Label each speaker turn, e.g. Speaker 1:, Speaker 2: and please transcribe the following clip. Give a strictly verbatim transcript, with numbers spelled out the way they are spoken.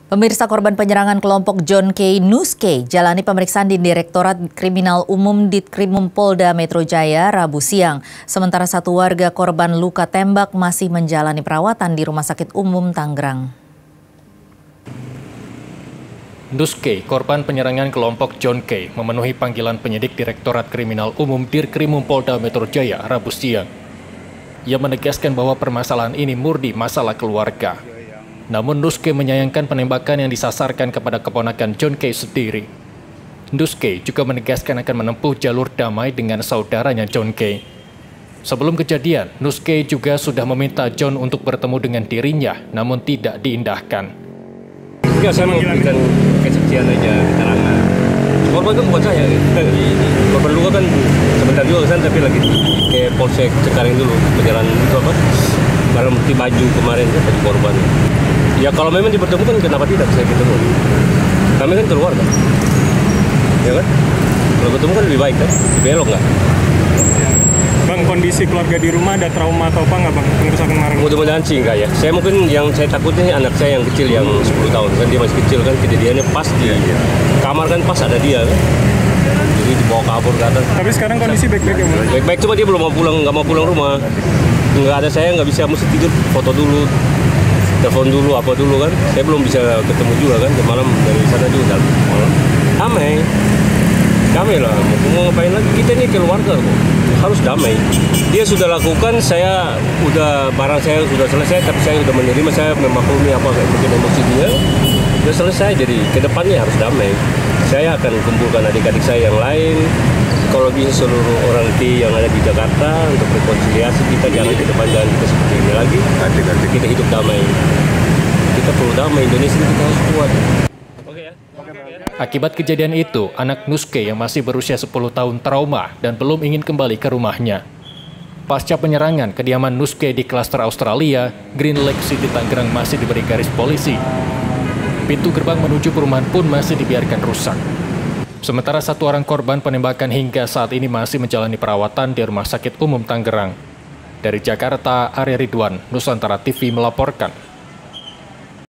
Speaker 1: Pemirsa, korban penyerangan kelompok John K. Nuske jalani pemeriksaan di Direktorat Kriminal Umum Ditkrimum Polda Metro Jaya Rabu siang. Sementara satu warga korban luka tembak masih menjalani perawatan di Rumah Sakit Umum Tangerang.
Speaker 2: Nuske, korban penyerangan kelompok John K, memenuhi panggilan penyidik Direktorat Kriminal Umum Ditkrimum Polda Metro Jaya Rabu siang. Ia menegaskan bahwa permasalahan ini murni masalah keluarga. Namun Nuske menyayangkan penembakan yang disasarkan kepada keponakan John K sendiri. Nuske juga menegaskan akan menempuh jalur damai dengan saudaranya John K. Sebelum kejadian, Nuske juga sudah meminta John untuk bertemu dengan dirinya, namun tidak diindahkan.
Speaker 3: Enggak, saya memberikan kesaksian aja, keterangan. Korban kan bukan saya, korban luka kan sebentar juga kan, tapi lagi ke Polsek Cekaring dulu, perjalanan itu apa? Barang bukti baju kemarin kan baju korban. Ya kalau memang dipertemukan, kenapa tidak saya ketemu? Kami kan keluarga, ya kan? Kalau ketemu kan lebih baik kan, lebih elok nggak?
Speaker 4: Bang, kondisi keluarga di rumah ada trauma atau apa nggak bang? Pengerusakan kemarin?
Speaker 3: Mudah-mudahan sih enggak ya. Saya mungkin yang saya takutnya anak saya yang kecil yang sepuluh tahun kan, dia masih kecil kan, kejadiannya pas di kamar kan, pas ada dia kan. Jadi dibawa kabur ke atas.
Speaker 4: Tapi sekarang kondisi baik-baik ya bang?
Speaker 3: Baik-baik, cuma dia belum mau pulang, nggak mau pulang rumah. Nggak ada saya, nggak bisa, mesti tidur, foto dulu, telepon dulu, apa dulu kan. Saya belum bisa ketemu juga kan, malam dari sana juga malam. Damai, damai lah, mau ngapain lagi, kita ini keluarga kok, harus damai. Dia sudah lakukan, saya udah, barang saya sudah selesai, tapi saya sudah menerima, saya memaklumi apa mungkin emosi dia, sudah selesai, jadi kedepannya harus damai. Saya akan kumpulkan adik-adik saya yang lain, kalau bisa seluruh orang T yang ada di Jakarta untuk rekonsiliasi kita, jangan ke depan, jangan kita seperti ini lagi. Kita hidup damai. Kita perlu damai, Indonesia ini kita harus kuat. Oke ya.
Speaker 2: Akibat kejadian itu, anak Nuske yang masih berusia sepuluh tahun trauma dan belum ingin kembali ke rumahnya. Pasca penyerangan kediaman Nuske di klaster Australia, Green Lake City Tangerang masih diberi garis polisi. Pintu gerbang menuju perumahan pun masih dibiarkan rusak. Sementara satu orang korban penembakan hingga saat ini masih menjalani perawatan di Rumah Sakit Umum Tangerang. Dari Jakarta, Arya Ridwan, Nusantara T V melaporkan.